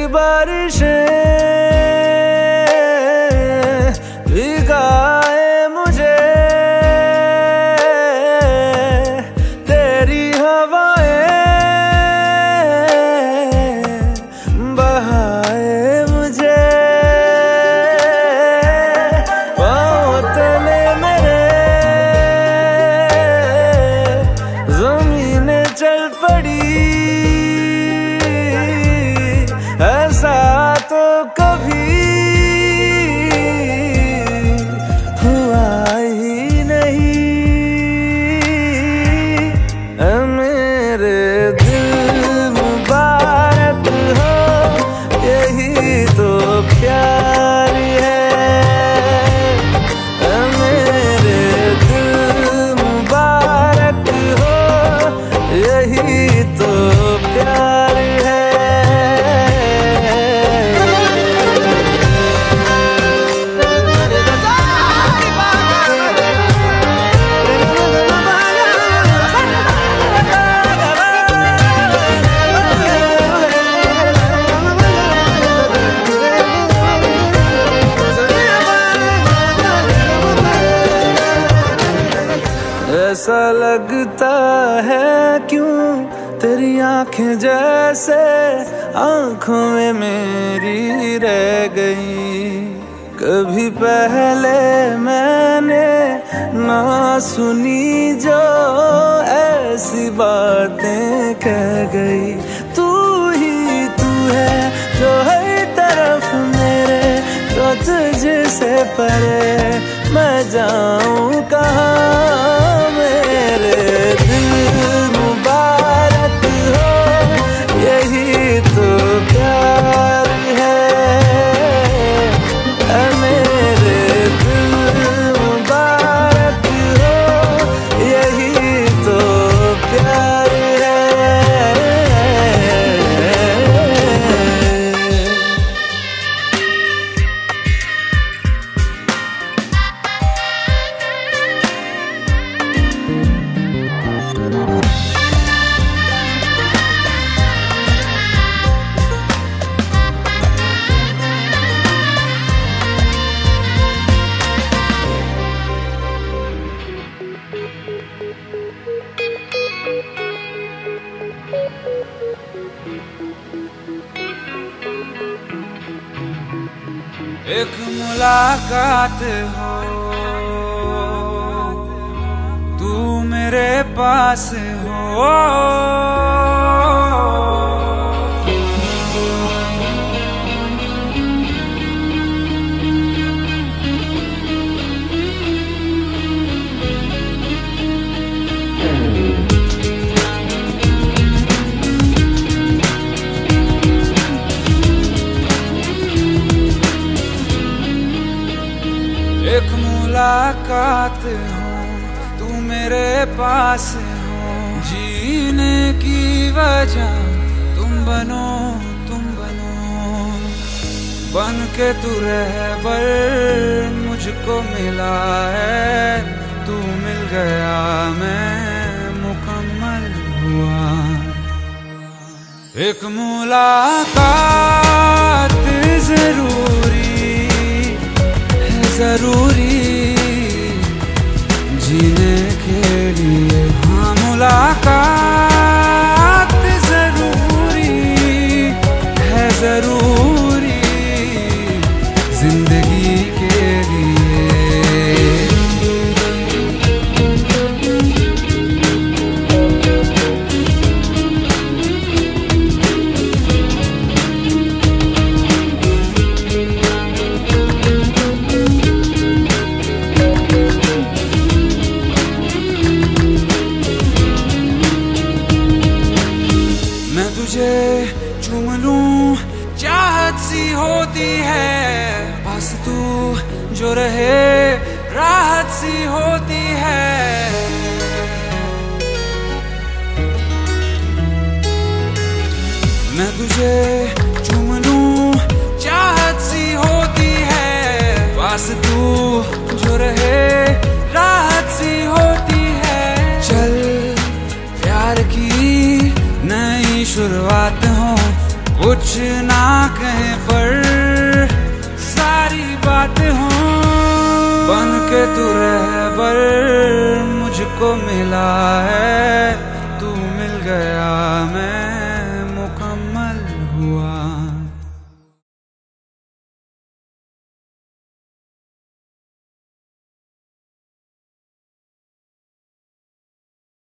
बारिशें भिगाए मुझे, तेरी हवाएं बहाए मुझे। पाँव तले मेरे ज़मीनें चल पड़ी, ऐसा तो कभी हुआ ही नहीं। मेरे दिल मुबारक हो, यही तो प्यार है। मेरे दिल मुबारक हो, यही तो प्यार है। ऐसा लगता है क्यों तेरी आंखें जैसे आंखों में मेरी रह गई। कभी पहले मैंने ना सुनी जो ऐसी बातें कह गई। तू ही तू है जो हर तरफ मेरे, तो तुझसे परे मैं जाऊं कहाँ। मेरे दिल मुबारक हो, यही तो प्यार है। मेरे दिल मुबारक हो, यही तो प्यार है। एक मुलाकात हो, तू मेरे पास हो। एक मुलाकात हो, तू मेरे पास हो। जीने की वजह तुम बनो, तुम बनो। बन के तू रहबर मुझको मिला है। तू मिल गया मैं मुकम्मल हुआ। एक मुलाकात जरूरी, जरूरी जीने के लिए। हाँ मुलाकात जरूरी है, जरूरी जिंदगी के लिए। तुझे चूम लूं चाहत सी होती है, बस तू जो रहे राहत सी होती है। मैं तुझे चूम लूं चाहत सी होती है, बस तू जो रहे राहत सी होती है। चल प्यार की नई शुरुआत हो, कुछ ना कहे पर सारी बात हो, बन के तू रहबर मुझको मिला है, तू मिल गया मैं मुकम्मल हुआ।